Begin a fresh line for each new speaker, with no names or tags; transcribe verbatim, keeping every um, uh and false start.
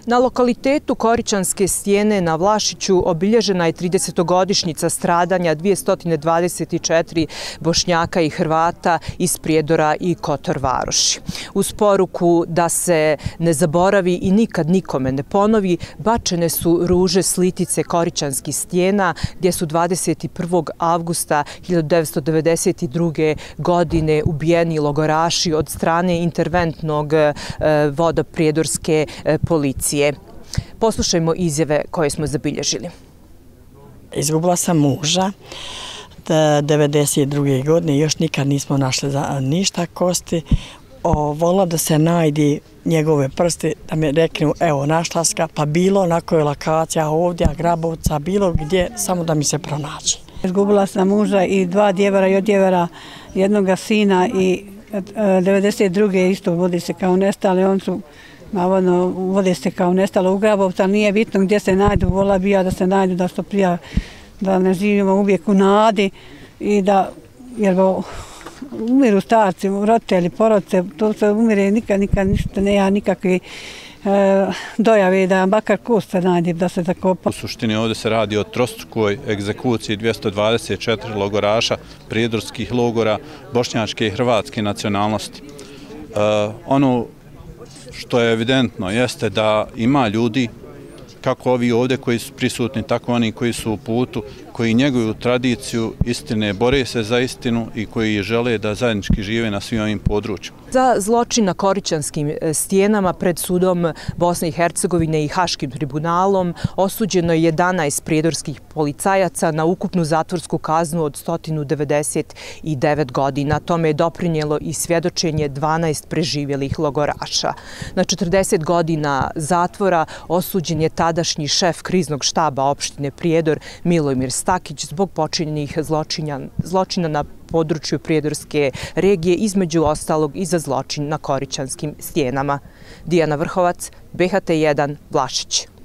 Na lokalitetu Koričanske stijene na Vlašiću obilježena je tridesetogodišnjica stradanja dvjesto dvadeset četiri Bošnjaka i Hrvata iz Prijedora i Kotor Varoši. Uz poruku da se ne zaboravi i nikad nikome ne ponovi, bačene su ruže s litice Koričanskih stijena gdje su dvadeset prvog avgusta hiljadu devetsto devedeset druge. godine ubijeni logoraši od strane interventnog voda prijedorske policije. Poslušajmo izjave koje smo zabilježili.
Izgubila sam muža devedeset druge. godine, još nikad nismo našli ništa kosti. Volila da se najdi njegove prsti, da mi reknu evo našla ska, pa bilo na kojoj lokacija ovdje, Grabovca, bilo gdje, samo da mi se pronađe.
Izgubila sam muža i dva djevara i od djevara jednoga sina i devedeset druge. isto vodi se kao nestali, on su navodno vode se kao nestalo u Grabovcu, ali nije bitno gdje se najdu, volila bi ja da se najdu, da što prija, da ne živimo uvijek u nadi i da, jer umiru starci, roditelji, porodce, to se umire nikad, nikad ništa, ne ja nikakvi dojave da bakar kost se najde da se zakopa.
U suštini ovdje se radi o trostrukoj egzekuciji dvjesto dvadeset četiri logoraša prijedorskih logora bošnjačke i hrvatske nacionalnosti. Ono što je evidentno jeste da ima ljudi, kako ovi ovdje koji su prisutni, tako oni koji su u putu, koji njeguju tradiciju istine, bore se za istinu i koji žele da zajednički žive na svim ovim područjima.
Za zločin na Koričanskim stijenama pred sudom Bosne i Hercegovine i Haškim tribunalom osuđeno je jedanaest prijedorskih policajaca na ukupnu zatvorsku kaznu od sto devedeset devet godina. Tome je doprinijelo i svjedočenje dvanaest preživjelih logoraša. Na četrdeset godina zatvora osuđen je tadašnji šef kriznog štaba opštine Prijedor Milomir Stakić zbog počinjenih zločina, zločina na području Prijedorske regije, između ostalog i za zločin na Koričanskim stijenama. Dijana Vrhovac, B H T jedan, Vlašić.